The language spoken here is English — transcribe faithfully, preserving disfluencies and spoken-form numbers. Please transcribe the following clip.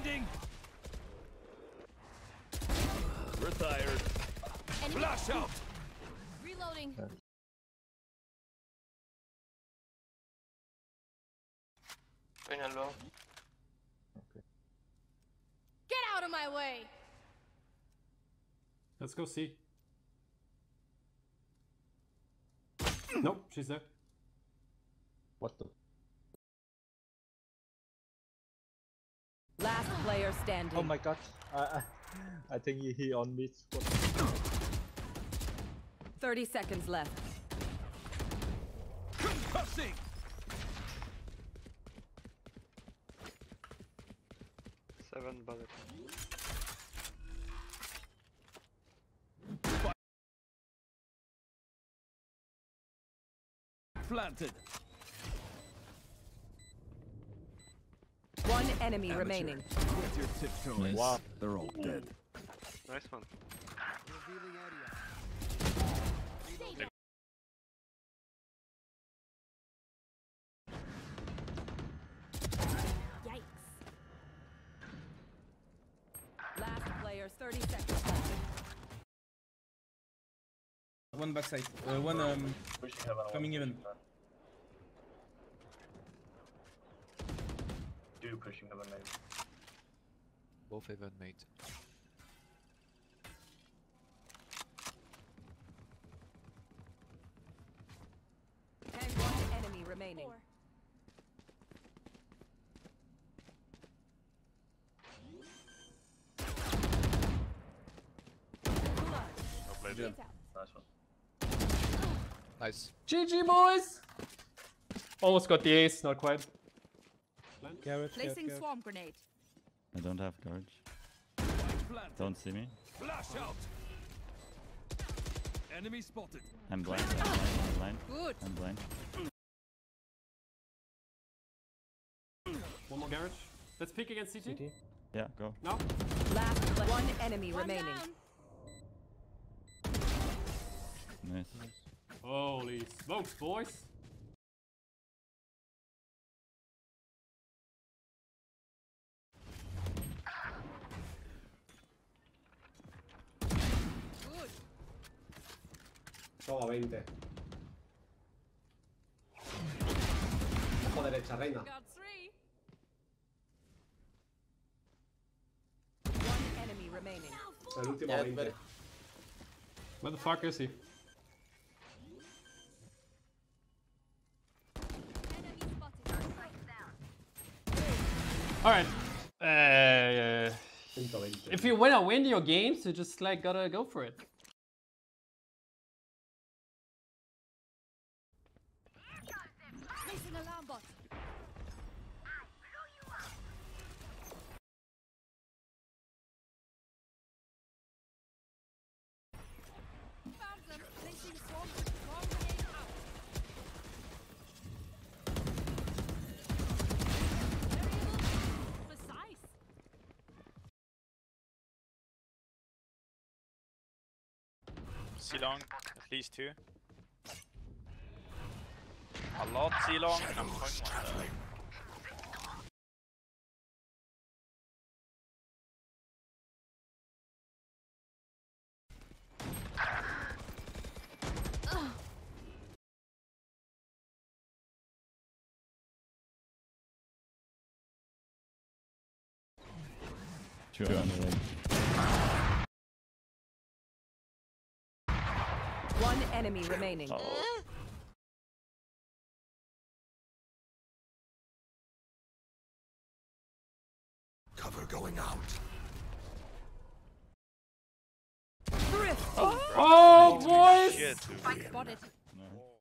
Blinding. Retired. Enemy. Flash out. Reloading. Yeah. Going low. Okay. Get out of my way. Let's go see. Nope, she's there. What the? Last player standing. Oh my god. I I, I think he, he on mid. What? thirty seconds left. Concussing. Seven bullet. Planted. One enemy Amateur. remaining. Get your tiptoes. Wow. They're all dead. Nice one. Yikes. Last player, thirty seconds left. One backside. Uh, one um, coming even. Do pushing heaven maybe. Both heaven, mate. And one enemy remaining. Four. Well played. Good. Get out. Nice one. Nice. G G boys! Almost got the ace, not quite. Garage, Placing swarm grenade. I don't have courage. Planted. Don't see me. Flash out. Enemy spotted. I'm blind. I'm blind. I'm blind. Good. I'm blind. One more garage. Let's pick against C T. C T. Yeah, go. No? Last pla- one enemy One remaining. down. Nice. Holy smokes, boys! Good. Toma, veinte. Ojo derecha, reina. Got three. One enemy remaining. El último Yeah, veinte. better. Where the fuck is he? Enemy spotted. Alright. Uh, ciento veinte. if you wanna win your games, you just like gotta go for it. Placing alarm bot. Found them. Placing swarm swarm grenade out. Variable. Precise. C long, at least two. A lot C long. I'm going one. Two on the right. One enemy remaining. Oh. Cover going out. Thrifty. Oh, boys! Shit. Spotted.